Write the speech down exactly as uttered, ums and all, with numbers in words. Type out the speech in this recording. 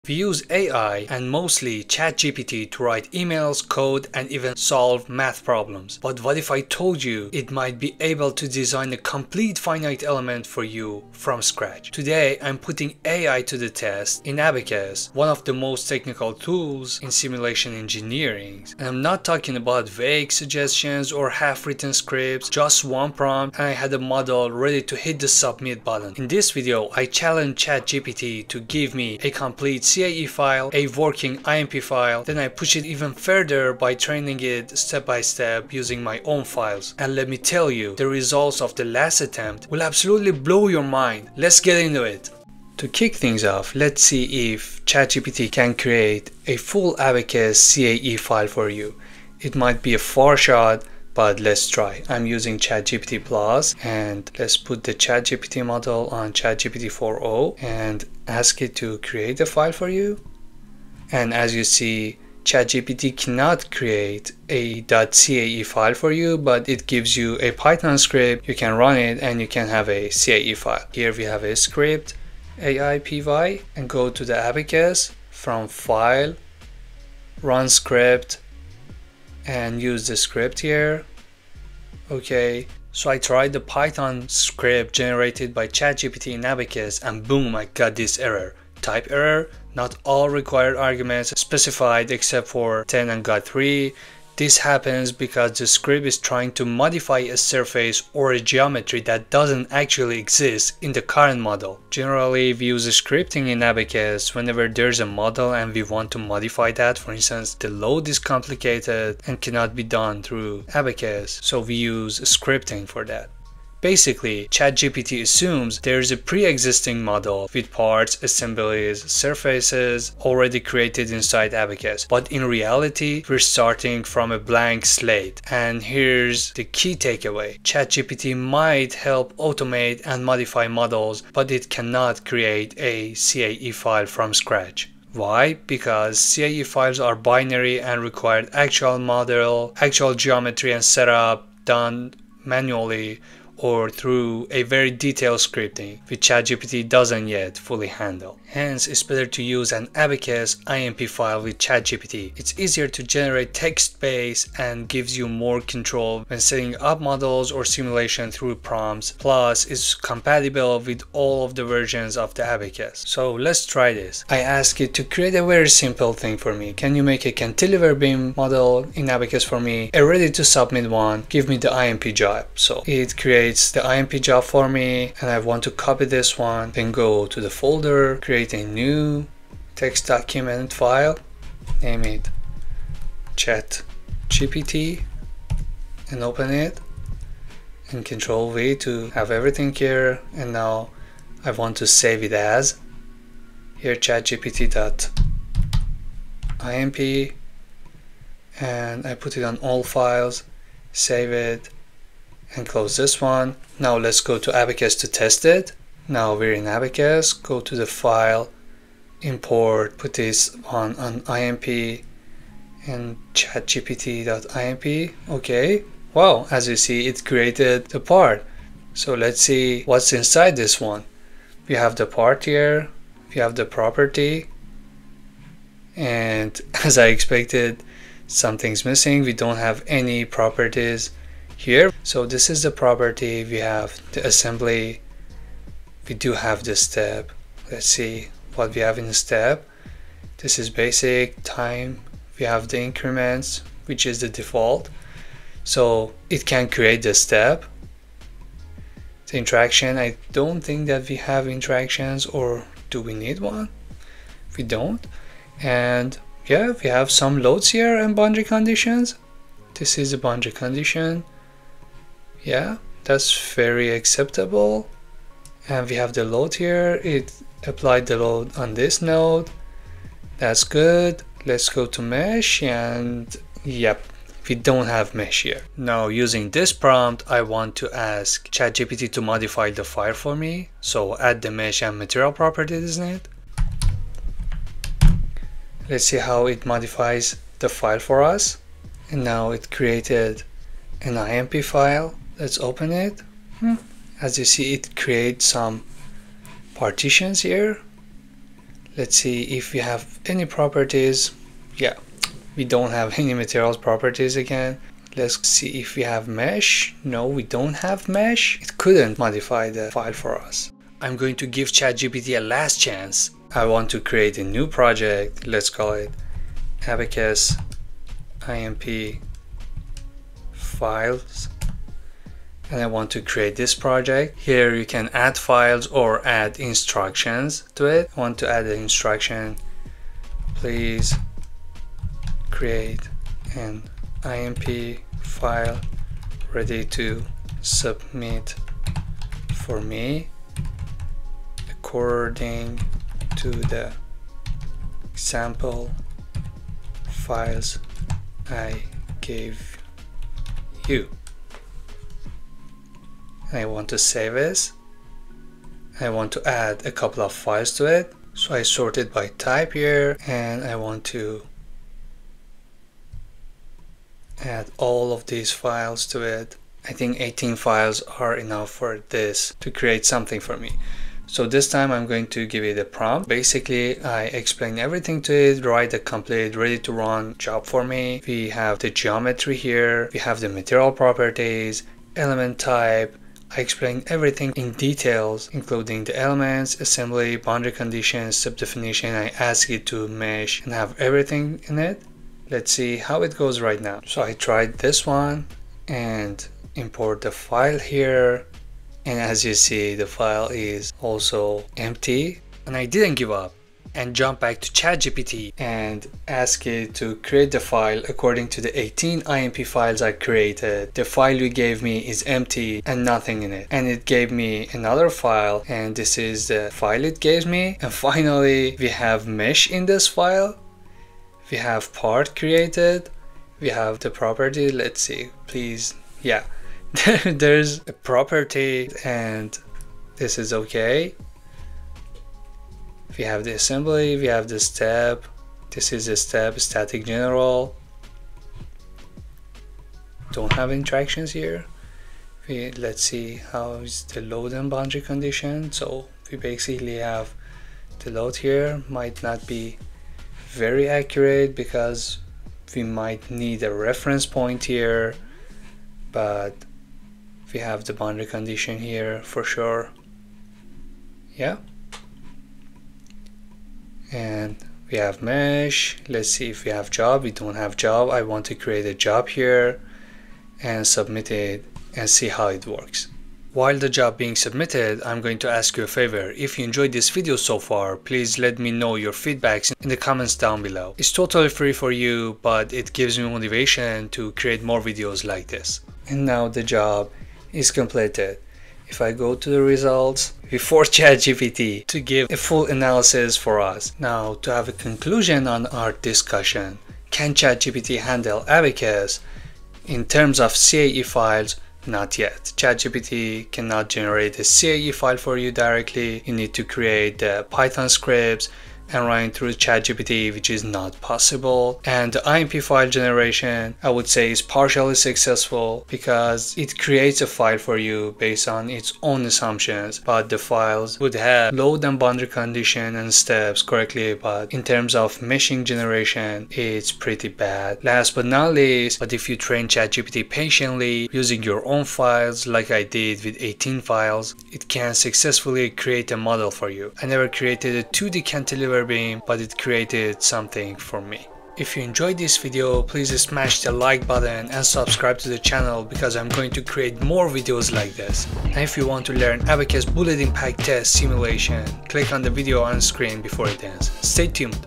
We use A I and mostly ChatGPT to write emails, code, and even solve math problems. But what if I told you it might be able to design a complete finite element for you from scratch? Today, I'm putting A I to the test in Abaqus, one of the most technical tools in simulation engineering. And I'm not talking about vague suggestions or half-written scripts, just one prompt and I had a model ready to hit the submit button. In this video, I challenged ChatGPT to give me a complete C A E file, a working I N P file, then I push it even further by training it step by step using my own files. And let me tell you, the results of the last attempt will absolutely blow your mind. Let's get into it. To kick things off, let's see if ChatGPT can create a full Abaqus C A E file for you. It might be a far shot, but let's try. I'm using ChatGPT Plus, and let's put the ChatGPT model on ChatGPT four point oh and ask it to create a file for you. And as you see, ChatGPT cannot create a .cae file for you, but it gives you a Python script. You can run it and you can have a C A E file. Here we have a script, A I P Y, and go to the Abaqus, from File, Run Script, and use the script here. Okay, so I tried the Python script generated by ChatGPT in Abaqus, and boom, I got this error. Type error, not all required arguments specified except for ten and got three. This happens because the script is trying to modify a surface or a geometry that doesn't actually exist in the current model. Generally, we use scripting in Abaqus whenever there's a model and we want to modify that. For instance, the load is complicated and cannot be done through Abaqus, so we use scripting for that. Basically, ChatGPT assumes there is a pre-existing model with parts, assemblies, surfaces already created inside Abaqus. But in reality, we're starting from a blank slate. And here's the key takeaway. ChatGPT might help automate and modify models, but it cannot create a C A E file from scratch. Why? Because C A E files are binary and require actual model, actual geometry and setup done manually or through a very detailed scripting, which ChatGPT doesn't yet fully handle. Hence, it's better to use an Abaqus I N P file with ChatGPT. It's easier to generate text-based and gives you more control when setting up models or simulation through prompts. Plus, it's compatible with all of the versions of the Abaqus. So let's try this. I ask it to create a very simple thing for me. Can you make a cantilever beam model in Abaqus for me? A ready to submit one. Give me the I N P job. So it creates the I N P job for me, and I want to copy this one, then go to the folder, create a new text document file, name it ChatGPT, and open it, and control V to have everything here. And now I want to save it as here ChatGPT.inp, and I put it on all files, save it, and close this one. Now let's go to Abaqus to test it. Now we're in Abaqus, go to the file, import, put this on on I N P and ChatGPT.inp. Okay, wow, as you see, it created the part. So let's see what's inside this one. We have the part here, we have the property, and as I expected, something's missing. We don't have any properties here. So this is the property. We have the assembly, we do have the step. Let's see what we have in the step. This is basic time. We have the increments, which is the default, so it can create the step. The interaction, I don't think that we have interactions, or do we need one? We don't. And yeah, we have some loads here and boundary conditions. This is the boundary condition. Yeah, that's very acceptable. And we have the load here. It applied the load on this node. That's good. Let's go to mesh, and yep, we don't have mesh here. Now using this prompt, I want to ask ChatGPT to modify the file for me. So add the mesh and material properties, isn't it? Let's see how it modifies the file for us. And now it created an I N P file. Let's open it. Hmm. As you see, it creates some partitions here. Let's see if we have any properties. Yeah, we don't have any materials properties again. Let's see if we have mesh. No, we don't have mesh. It couldn't modify the file for us. I'm going to give ChatGPT a last chance. I want to create a new project. Let's call it Abaqus I N P files. And I want to create this project. Here you can add files or add instructions to it. I want to add an instruction. Please create an I N P file ready to submit for me according to the example files I gave you. I want to save this. I want to add a couple of files to it. So I sort it by type here, and I want to add all of these files to it. I think eighteen files are enough for this to create something for me. So this time I'm going to give it a prompt. Basically, I explain everything to it, write a complete ready to run job for me. We have the geometry here, we have the material properties, element type. I explain everything in details, including the elements, assembly, boundary conditions, subdefinition. I ask it to mesh and have everything in it. Let's see how it goes right now. So I tried this one and import the file here. And as you see, the file is also empty. And I didn't give up and jump back to ChatGPT and ask it to create the file according to the eighteen I N P files I created. The file you gave me is empty and nothing in it. And it gave me another file, and this is the file it gave me. And finally, we have mesh in this file. We have part created. We have the property. Let's see, please. Yeah, there's a property and this is okay. We have the assembly, we have the step. This is a step, static general. Don't have interactions here. We, let's see how is the load and boundary condition. So we basically have the load here. Might not be very accurate because we might need a reference point here, but we have the boundary condition here for sure. Yeah. And we have mesh. Let's see if we have job. We don't have job. I want to create a job here and submit it and see how it works. While the job being submitted, I'm going to ask you a favor. If you enjoyed this video so far, please let me know your feedbacks in the comments down below. It's totally free for you, but it gives me motivation to create more videos like this. And now the job is completed. If I go to the results, we force ChatGPT to give a full analysis for us. Now, to have a conclusion on our discussion, can ChatGPT handle Abaqus? In terms of C A E files, not yet. ChatGPT cannot generate a C A E file for you directly. You need to create the Python scripts and run through ChatGPT, which is not possible. And the I N P file generation, I would say, is partially successful because it creates a file for you based on its own assumptions, but the files would have load and boundary condition and steps correctly, but in terms of meshing generation, it's pretty bad. Last but not least, but if you train ChatGPT patiently using your own files like I did with eighteen files, it can successfully create a model for you. I never created a two D cantilever beam, but it created something for me. If you enjoyed this video, please smash the like button and subscribe to the channel because I'm going to create more videos like this. And if you want to learn Abaqus bullet impact test simulation, click on the video on screen before it ends. Stay tuned.